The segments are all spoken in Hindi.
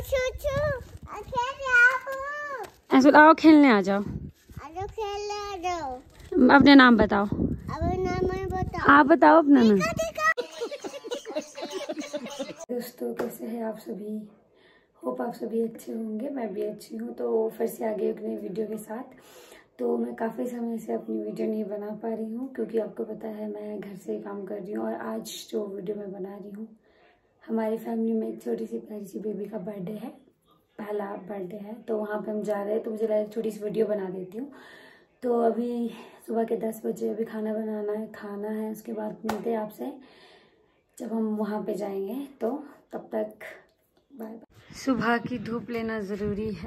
ऐसे आओ खेलने आ जाओ। अपने नाम बताओ। आप बताओ अपना नाम। दोस्तों कैसे हैं आप सभी? होप आप सभी अच्छे होंगे, मैं भी अच्छी हूँ। तो फिर से आ गई एक नई वीडियो के साथ। तो मैं काफ़ी समय से अपनी वीडियो नहीं बना पा रही हूँ क्योंकि आपको पता है मैं घर से काम कर रही हूँ। और आज जो वीडियो मैं बना रही हूँ, हमारी फैमिली में एक छोटी सी प्यारी सी बेबी का बर्थडे है, पहला बर्थडे है। तो वहाँ पे हम जा रहे हैं, तो मुझे लगा एक छोटी सी वीडियो बना देती हूँ। तो अभी सुबह के 10 बजे अभी खाना बनाना है, खाना है। उसके बाद मिलते हैं आपसे जब हम वहाँ पे जाएंगे। तो तब तक बाय बाय। सुबह की धूप लेना ज़रूरी है।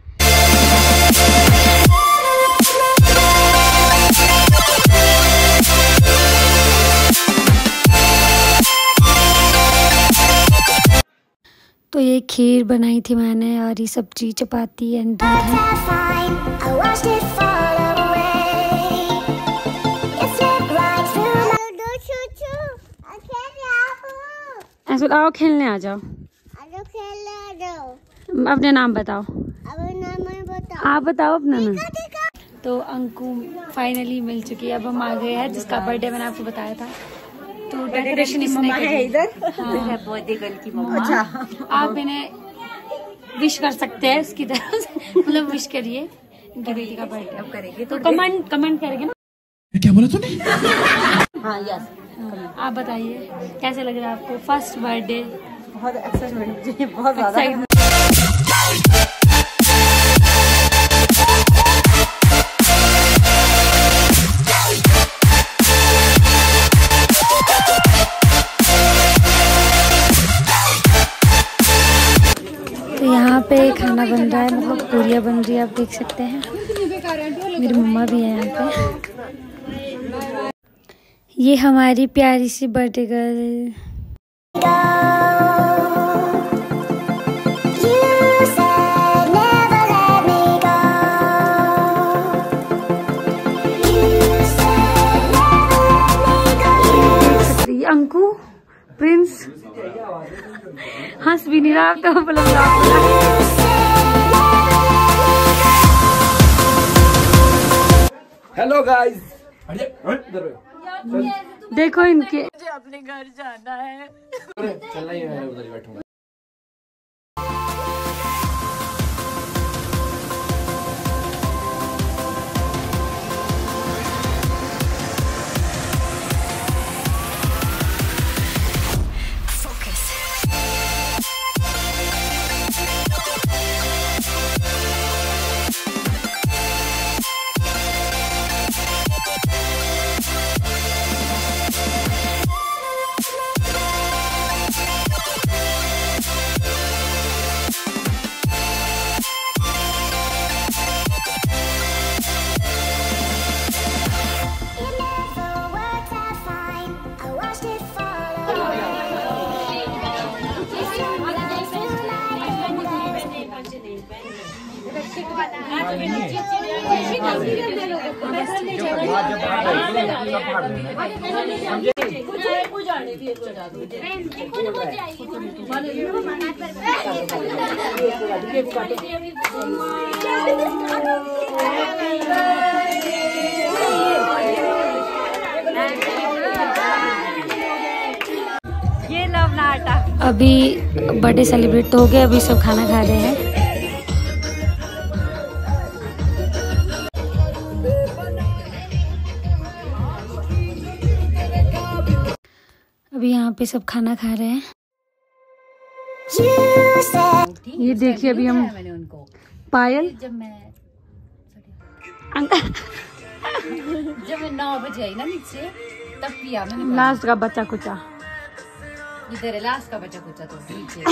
तो ये खीर बनाई थी मैंने, और ये सब्जी, चपाती एंड दूध है। ऐसे आओ खेलने आ जाओ। अपने नाम बताओ। आप बताओ अपना नाम। तो अंकु फाइनली मिल चुकी है। अब हम आ गए हैं जिसका बर्थडे मैंने आपको बताया था। तो डेकोरेशन इसने है इधर। हाँ। बर्थडे गर्ल की मम्मा। अच्छा, आप इन्हें विश कर सकते हैं उसकी तरफ से, मतलब विश करिए इनकी बेटी का बर्थडे। अब करेंगे तो कमेंट करेंगे ना। क्या बोला तूने? हाँ यस। आप बताइए कैसे लग रहा है आपको फर्स्ट बर्थडे? बहुत एक्साइटमेंट मुझे, बहुत ज्यादा। तो यहाँ पे खाना बन रहा है, मतलब पूरियाँ बन रही है, आप देख सकते हैं। मेरी मम्मा भी है यहाँ पे। ये हमारी प्यारी सी बर्थडे गर्ल। अंकु प्रिंस हंस भी नहीं रहा तो हेलो गाइस, देखो इनके। मुझे अपने घर जाना है। चलना ही है, उधर ही बैठूंगा। ये लव नाटा। अभी बर्थडे सेलिब्रेट तो हो गया, अभी सब खाना खा रहे हैं। अभी यहाँ पे सब खाना खा रहे हैं। ये देखिए अभी हम पायल जब मैं 9 बजे आई ना नीचे, तब पिया मैंने। लास्ट का बच्चा कुचा इधर है, लास्ट का बच्चा कुचा तो नीचे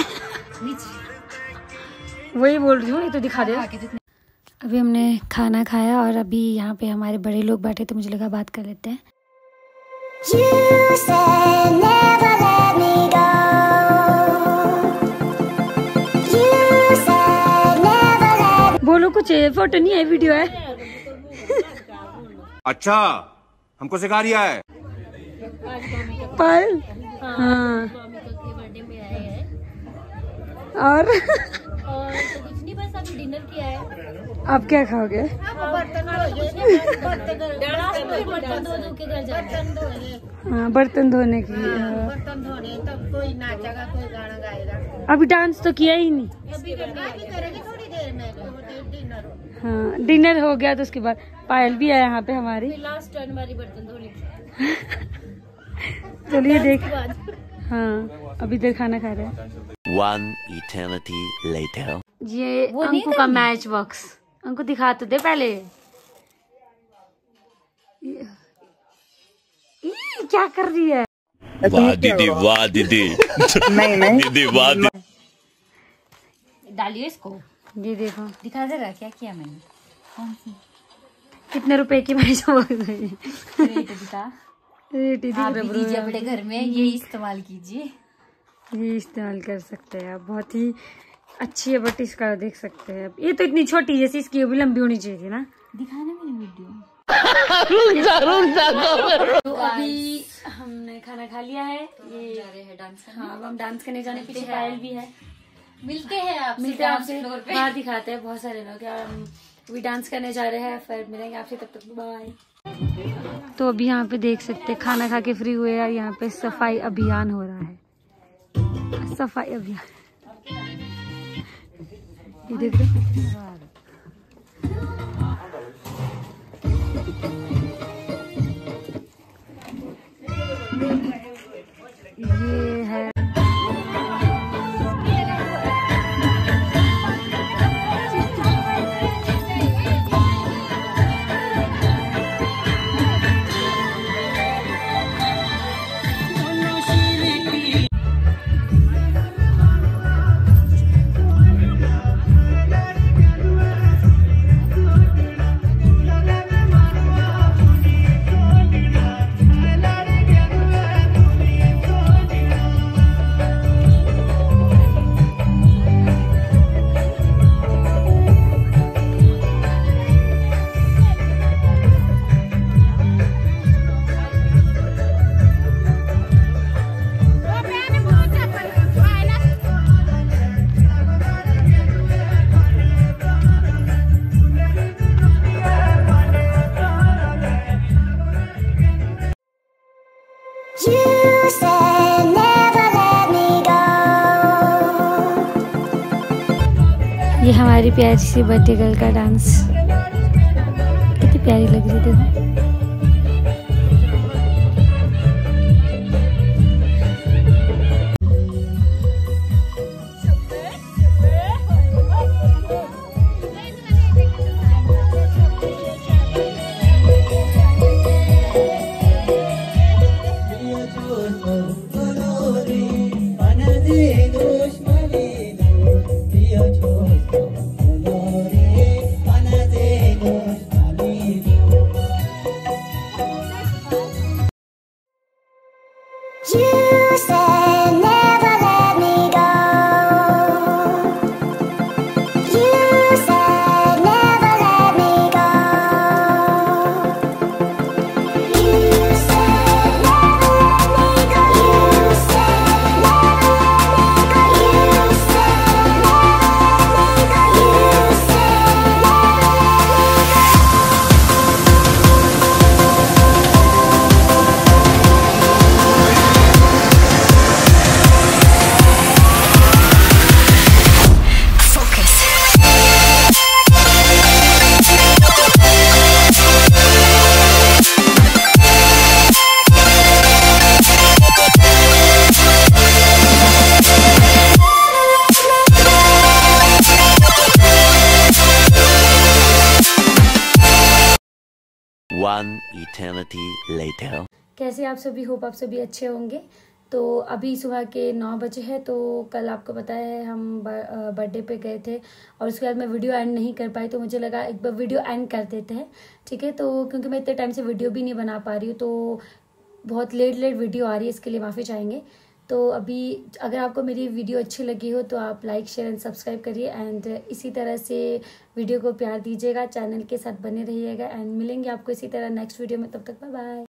नीचे वही बोल रही हूँ, ये तो दिखा दे। अभी हमने खाना खाया और अभी यहाँ पे हमारे बड़े लोग बैठे, तो मुझे लगा बात कर लेते हैं। बोलो कुछ, फोटो नहीं है, वीडियो है। अच्छा, हमको सिखा रिया है। पायल हाँ। और और तो कुछ नहीं, बस अभी डिनर किया है। आप क्या खाओगे? बर्तन धो के घर जाना। हाँ, बर्तन धोने की। बर्तन धोने तब कोई नाचेगा, कोई गाना गाएगा। अभी डांस तो किया ही नहीं। अभी करेंगे थोड़ी देर में, तो डिनर। हाँ, डिनर हो गया तो उसके बाद पायल भी है यहाँ पे हमारी। लास्ट टर्न वाली बर्तन धोने की। चलिए देख। हाँ, अभी इधर खाना खा रहे हैं। One eternity later. ये अंकु का मैच बॉक्स। अंकु दिखा तो दे पहले। क्या कर रही है? वाह दीदी, वाह दीदी। नहीं दीदी, वाह दीदी। डालिए इसको। ये देखो, दिखा दे रहा क्या किया मैंने। कौन सी? कितने रुपए की मैच बॉक्स है? रेट दिखा। रेट ही आप भी कीजिए अपने घर में, यही इस्तेमाल कीजिए। ये इस्तेमाल कर सकते हैं आप। बहुत ही अच्छी है, बट इसका देख सकते हैं आप। ये तो इतनी छोटी जैसी, इसकी भी लंबी होनी चाहिए थी ना। दिखाना मेरी वीडियो। तो अभी हमने खाना खा लिया है। ये जा रहे हैं डांस करने। हाँ, हम डांस करने जाने, पीछे पायल भी है। मिलते हैं आपसे, मिलते हैं आपसे फ्लोर पे। बाहर दिखाते हैं, बहुत सारे लोग हैं। हम अभी डांस करने जा रहे हैं, फिर मिलेंगे आपसे, तब तक बाय। तो अभी यहाँ पे देख सकते हैं, खाना खा के फ्री हुए हैं। यहाँ पे सफाई अभियान हो रहा है। सफाई अभियान, ये देखो। ये है ये हमारी प्यारी सी बर्थडे गर्ल का डांस, कितनी प्यारी लग रही है देखो। One eternity later. कैसे आप सभी, होप आप सभी अच्छे होंगे। तो अभी सुबह के 9 बजे है। तो कल आपको पता है हम बर्थडे पे गए थे और उसके बाद मैं वीडियो एंड नहीं कर पाई, तो मुझे लगा एक बार वीडियो एंड कर देते हैं, ठीक है। तो क्योंकि मैं इतने टाइम से वीडियो भी नहीं बना पा रही हूँ, तो बहुत लेट वीडियो आ रही है, इसके लिए माफ़ी चाहेंगे। तो अभी अगर आपको मेरी वीडियो अच्छी लगी हो तो आप लाइक शेयर एंड सब्सक्राइब करिए एंड इसी तरह से वीडियो को प्यार दीजिएगा, चैनल के साथ बने रहिएगा एंड मिलेंगे आपको इसी तरह नेक्स्ट वीडियो में। तब तक बाय बाय।